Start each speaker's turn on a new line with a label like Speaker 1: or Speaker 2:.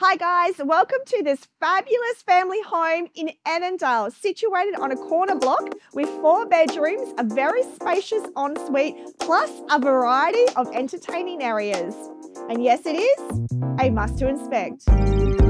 Speaker 1: Hi guys, welcome to this fabulous family home in Annandale, situated on a corner block with 4 bedrooms, a very spacious ensuite, plus a variety of entertaining areas. And yes, it is a must to inspect.